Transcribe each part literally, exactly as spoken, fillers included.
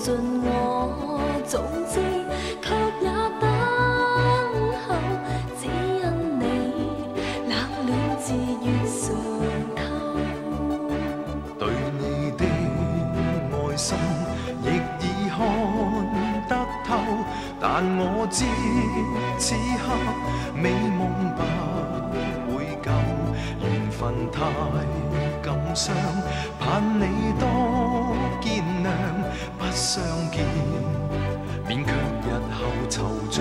尽我早知，卻也等候，只因你冷暖自願嘗透。 對你的愛心亦已看得透，但我知此刻美夢不會夠，緣分太感傷，盼你多見諒，不相見，免卻日後惆悵。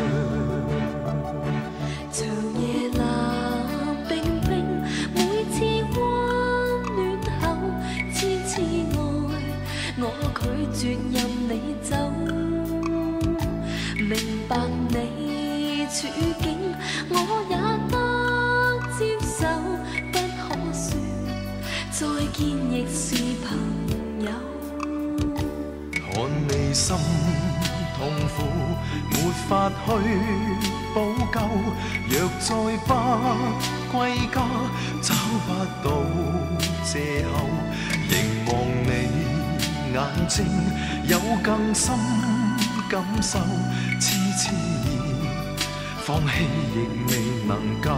長夜冷冰冰，每次溫暖後，痴痴愛，我拒絕任你走。明白你處境，我也得接受，不可說再見亦是朋友。 看你心痛苦，沒法去補救，若再不歸家，找不到藉口，凝望你眼睛，有更深感受，痴痴放棄亦未能夠。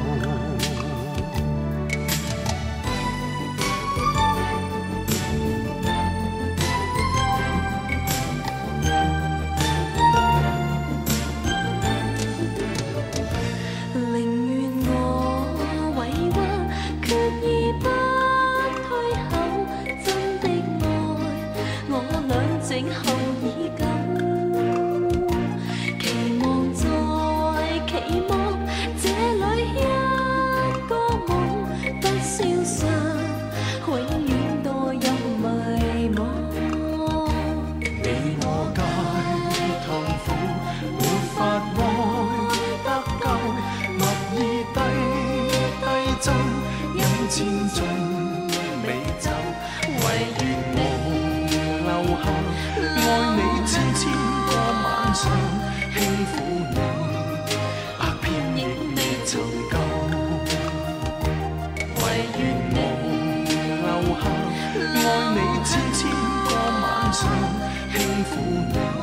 靜候已久，期望再期望，這裏一個夢不消失，永遠墮入迷惘。 你我皆痛苦，沒法愛得夠，蜜意低低斟，飲千樽美酒，唯願我留下。愛你千千個晚上，輕撫你，百遍亦未曾夠。唯願我留下，愛你千千個晚上，輕撫你。